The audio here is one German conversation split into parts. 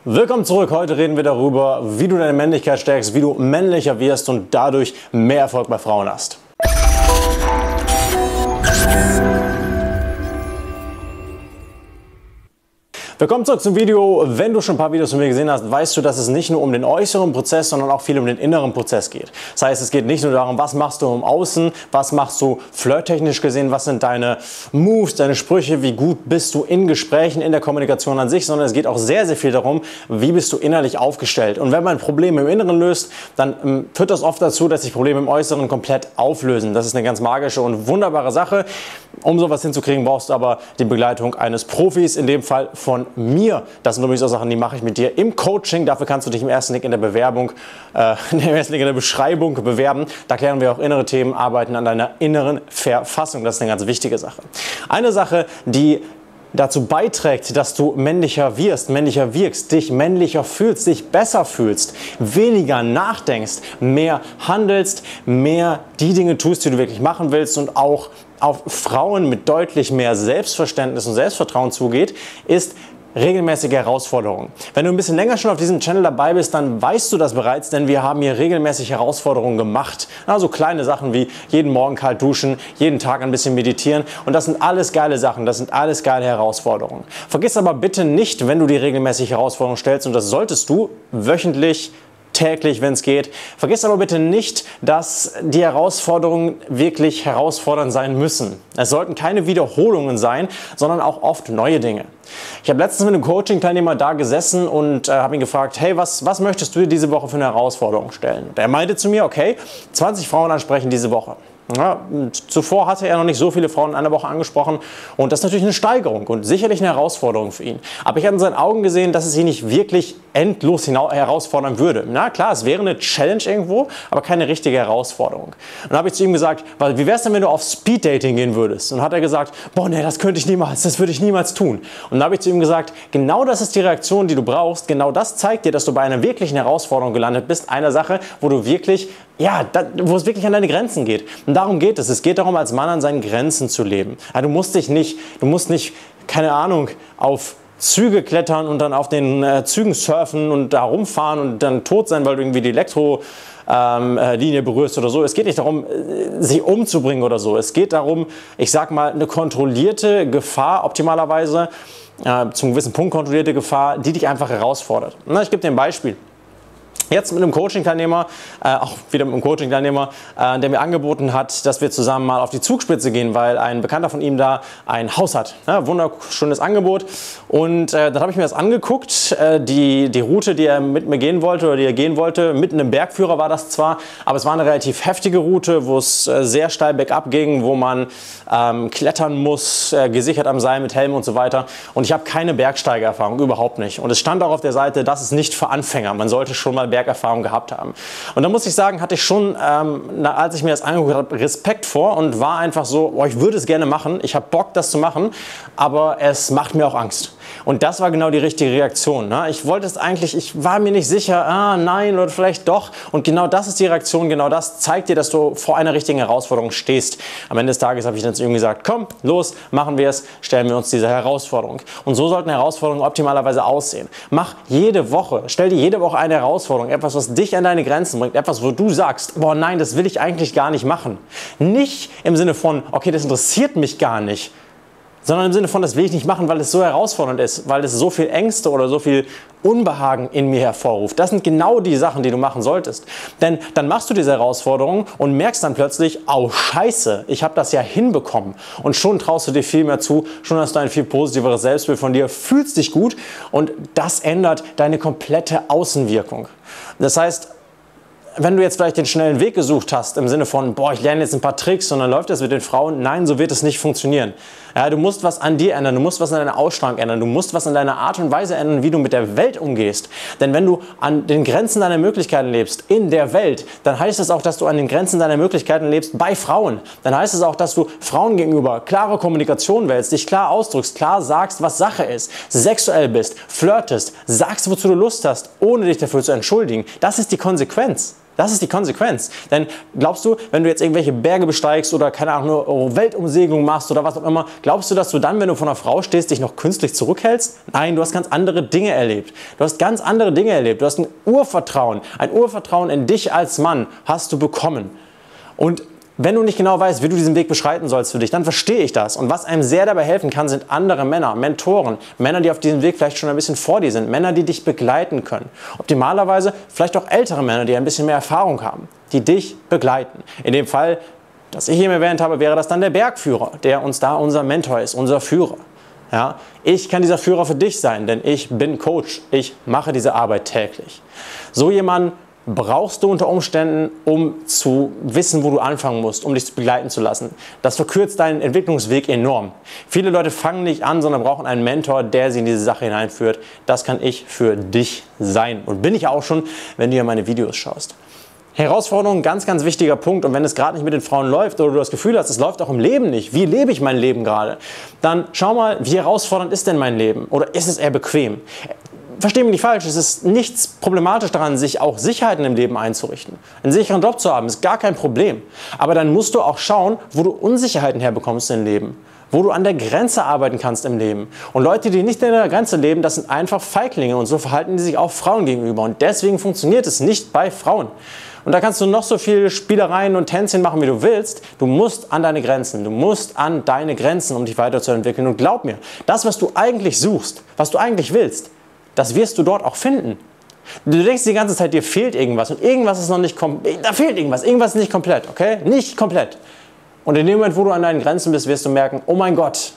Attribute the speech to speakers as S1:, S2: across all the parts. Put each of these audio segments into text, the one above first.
S1: Willkommen zurück. Heute reden wir darüber, wie du deine Männlichkeit stärkst, wie du männlicher wirst und dadurch mehr Erfolg bei Frauen hast. Willkommen zurück zum Video. Wenn du schon ein paar Videos von mir gesehen hast, weißt du, dass es nicht nur um den äußeren Prozess, sondern auch viel um den inneren Prozess geht. Das heißt, es geht nicht nur darum, was machst du im Außen, was machst du flirttechnisch gesehen, was sind deine Moves, deine Sprüche, wie gut bist du in Gesprächen, in der Kommunikation an sich, sondern es geht auch sehr, sehr viel darum, wie bist du innerlich aufgestellt. Und wenn man Probleme im Inneren löst, dann führt das oft dazu, dass sich Probleme im Äußeren komplett auflösen. Das ist eine ganz magische und wunderbare Sache. Um sowas hinzukriegen, brauchst du aber die Begleitung eines Profis, in dem Fall von mir. Das sind übrigens auch Sachen, die mache ich mit dir im Coaching. Dafür kannst du dich im ersten Link in der Beschreibung bewerben. Da klären wir auch innere Themen, arbeiten an deiner inneren Verfassung. Das ist eine ganz wichtige Sache. Eine Sache, die dazu beiträgt, dass du männlicher wirst, männlicher wirkst, dich männlicher fühlst, dich besser fühlst, weniger nachdenkst, mehr handelst, mehr die Dinge tust, die du wirklich machen willst und auch auf Frauen mit deutlich mehr Selbstverständnis und Selbstvertrauen zugeht, ist regelmäßige Herausforderungen. Wenn du ein bisschen länger schon auf diesem Channel dabei bist, dann weißt du das bereits, denn wir haben hier regelmäßig Herausforderungen gemacht. Also kleine Sachen wie jeden Morgen kalt duschen, jeden Tag ein bisschen meditieren und das sind alles geile Sachen, das sind alles geile Herausforderungen. Vergiss aber bitte nicht, wenn du die regelmäßig Herausforderungen stellst, und das solltest du wöchentlich, täglich, wenn es geht. Vergiss aber bitte nicht, dass die Herausforderungen wirklich herausfordernd sein müssen. Es sollten keine Wiederholungen sein, sondern auch oft neue Dinge. Ich habe letztens mit einem Coaching-Teilnehmer da gesessen und habe ihn gefragt, hey, was möchtest du dir diese Woche für eine Herausforderung stellen? Und er meinte zu mir, okay, 20 Frauen ansprechen diese Woche. Ja, zuvor hatte er noch nicht so viele Frauen in einer Woche angesprochen und das ist natürlich eine Steigerung und sicherlich eine Herausforderung für ihn. Aber ich habe in seinen Augen gesehen, dass es ihn nicht wirklich endlos herausfordern würde. Na klar, es wäre eine Challenge irgendwo, aber keine richtige Herausforderung. Und dann habe ich zu ihm gesagt, wie wäre es denn, wenn du auf Speed-Dating gehen würdest? Und dann hat er gesagt, boah, nee, das könnte ich niemals, das würde ich niemals tun. Und dann habe ich zu ihm gesagt, genau das ist die Reaktion, die du brauchst, genau das zeigt dir, dass du bei einer wirklichen Herausforderung gelandet bist, einer Sache, wo du wirklich, wo es wirklich an deine Grenzen geht. Und darum geht es. Es geht darum, als Mann an seinen Grenzen zu leben. Ja, du musst nicht, keine Ahnung, auf Züge klettern und dann auf den Zügen surfen und da rumfahren und dann tot sein, weil du irgendwie die Elektrolinie berührst oder so. Es geht nicht darum, sich umzubringen oder so. Es geht darum, ich sag mal, eine kontrollierte Gefahr, optimalerweise, zum gewissen Punkt kontrollierte Gefahr, die dich einfach herausfordert. Na, ich gebe dir ein Beispiel. Jetzt mit einem Coaching-Teilnehmer, auch wieder mit einem Coaching-Teilnehmer, der mir angeboten hat, dass wir zusammen mal auf die Zugspitze gehen, weil ein Bekannter von ihm da ein Haus hat. Ja, wunderschönes Angebot. Und dann habe ich mir das angeguckt, die Route, die er mit mir gehen wollte oder die er gehen wollte, mitten im Bergführer war das zwar, aber es war eine relativ heftige Route, wo es sehr steil bergab ging, wo man klettern muss, gesichert am Seil mit Helm und so weiter. Und ich habe keine Bergsteigererfahrung, überhaupt nicht. Und es stand auch auf der Seite, das ist nicht für Anfänger. Man sollte schon mal Bergerfahrung gehabt haben. Und da muss ich sagen, hatte ich schon, als ich mir das angeguckt habe, Respekt vor und war einfach so, oh, ich würde es gerne machen, ich habe Bock, das zu machen, aber es macht mir auch Angst. Und das war genau die richtige Reaktion. Ne? Ich wollte es eigentlich, ich war mir nicht sicher, nein oder vielleicht doch. Und genau das ist die Reaktion, genau das zeigt dir, dass du vor einer richtigen Herausforderung stehst. Am Ende des Tages habe ich dann zu ihm gesagt, komm, los, machen wir es, stellen wir uns diese Herausforderung. Und so sollten Herausforderungen optimalerweise aussehen. Mach jede Woche, stell dir jede Woche eine Herausforderung, etwas, was dich an deine Grenzen bringt, etwas, wo du sagst, boah, nein, das will ich eigentlich gar nicht machen. Nicht im Sinne von, okay, das interessiert mich gar nicht, sondern im Sinne von, das will ich nicht machen, weil es so herausfordernd ist, weil es so viel Ängste oder so viel Unbehagen in mir hervorruft. Das sind genau die Sachen, die du machen solltest. Denn dann machst du diese Herausforderung und merkst dann plötzlich, oh scheiße, ich habe das ja hinbekommen. Und schon traust du dir viel mehr zu, schon hast du ein viel positiveres Selbstbild von dir, fühlst dich gut und das ändert deine komplette Außenwirkung. Das heißt, wenn du jetzt vielleicht den schnellen Weg gesucht hast, im Sinne von, boah, ich lerne jetzt ein paar Tricks und dann läuft das mit den Frauen, nein, so wird es nicht funktionieren. Ja, du musst was an dir ändern, du musst was an deiner Ausstrahlung ändern, du musst was an deiner Art und Weise ändern, wie du mit der Welt umgehst. Denn wenn du an den Grenzen deiner Möglichkeiten lebst, in der Welt, dann heißt es auch, dass du an den Grenzen deiner Möglichkeiten lebst bei Frauen. Dann heißt es auch, dass du Frauen gegenüber klare Kommunikation wählst, dich klar ausdrückst, klar sagst, was Sache ist, sexuell bist, flirtest, sagst, wozu du Lust hast, ohne dich dafür zu entschuldigen. Das ist die Konsequenz. Das ist die Konsequenz. Denn glaubst du, wenn du jetzt irgendwelche Berge besteigst oder keine Ahnung, nur Weltumsegelung machst oder was auch immer, glaubst du, dass du dann, wenn du vor einer Frau stehst, dich noch künstlich zurückhältst? Nein, du hast ganz andere Dinge erlebt. Du hast ganz andere Dinge erlebt. Du hast ein Urvertrauen in dich als Mann hast du bekommen. Und wenn du nicht genau weißt, wie du diesen Weg beschreiten sollst für dich, dann verstehe ich das. Und was einem sehr dabei helfen kann, sind andere Männer, Mentoren. Männer, die auf diesem Weg vielleicht schon ein bisschen vor dir sind. Männer, die dich begleiten können. Optimalerweise vielleicht auch ältere Männer, die ein bisschen mehr Erfahrung haben, die dich begleiten. In dem Fall, das ich eben erwähnt habe, wäre das dann der Bergführer, der uns da unser Mentor ist, unser Führer. Ja, ich kann dieser Führer für dich sein, denn ich bin Coach. Ich mache diese Arbeit täglich. So jemanden brauchst du unter Umständen, um zu wissen, wo du anfangen musst, um dich begleiten zu lassen. Das verkürzt deinen Entwicklungsweg enorm. Viele Leute fangen nicht an, sondern brauchen einen Mentor, der sie in diese Sache hineinführt. Das kann ich für dich sein. Und bin ich auch schon, wenn du dir meine Videos schaust. Herausforderung, ganz, ganz wichtiger Punkt. Und wenn es gerade nicht mit den Frauen läuft oder du das Gefühl hast, es läuft auch im Leben nicht, wie lebe ich mein Leben gerade, dann schau mal, wie herausfordernd ist denn mein Leben? Oder ist es eher bequem? Versteh mich nicht falsch, es ist nichts problematisch daran, sich auch Sicherheiten im Leben einzurichten. Einen sicheren Job zu haben, ist gar kein Problem. Aber dann musst du auch schauen, wo du Unsicherheiten herbekommst im Leben. Wo du an der Grenze arbeiten kannst im Leben. Und Leute, die nicht an der Grenze leben, das sind einfach Feiglinge. Und so verhalten die sich auch Frauen gegenüber. Und deswegen funktioniert es nicht bei Frauen. Und da kannst du noch so viele Spielereien und Tänzchen machen, wie du willst. Du musst an deine Grenzen. Du musst an deine Grenzen, um dich weiterzuentwickeln. Und glaub mir, das, was du eigentlich suchst, was du eigentlich willst, das wirst du dort auch finden. Du denkst die ganze Zeit, dir fehlt irgendwas und irgendwas ist noch nicht komplett. Da fehlt irgendwas ist nicht komplett, okay? Nicht komplett. Und in dem Moment, wo du an deinen Grenzen bist, wirst du merken, oh mein Gott,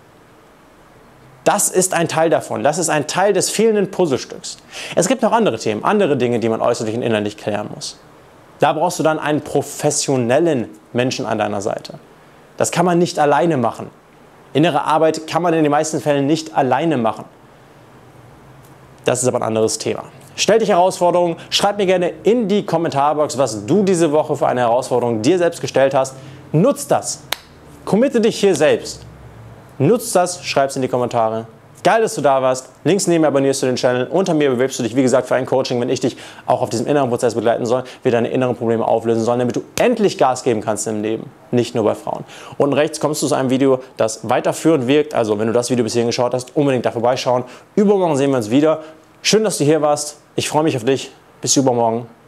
S1: das ist ein Teil davon. Das ist ein Teil des fehlenden Puzzlestücks. Es gibt noch andere Themen, andere Dinge, die man äußerlich und innerlich klären muss. Da brauchst du dann einen professionellen Menschen an deiner Seite. Das kann man nicht alleine machen. Innere Arbeit kann man in den meisten Fällen nicht alleine machen. Das ist aber ein anderes Thema. Stell dich Herausforderungen, schreib mir gerne in die Kommentarbox, was du diese Woche für eine Herausforderung dir selbst gestellt hast. Nutz das. Committe dich hier selbst. Nutz das, schreib es in die Kommentare. Geil, dass du da warst. Links neben mir abonnierst du den Channel. Unter mir bewirbst du dich, wie gesagt, für ein Coaching, wenn ich dich auch auf diesem inneren Prozess begleiten soll, wir deine inneren Probleme auflösen sollen, damit du endlich Gas geben kannst im Leben. Nicht nur bei Frauen. Unten rechts kommst du zu einem Video, das weiterführend wirkt. Also, wenn du das Video bis hierhin geschaut hast, unbedingt da vorbeischauen. Übermorgen sehen wir uns wieder. Schön, dass du hier warst. Ich freue mich auf dich. Bis übermorgen.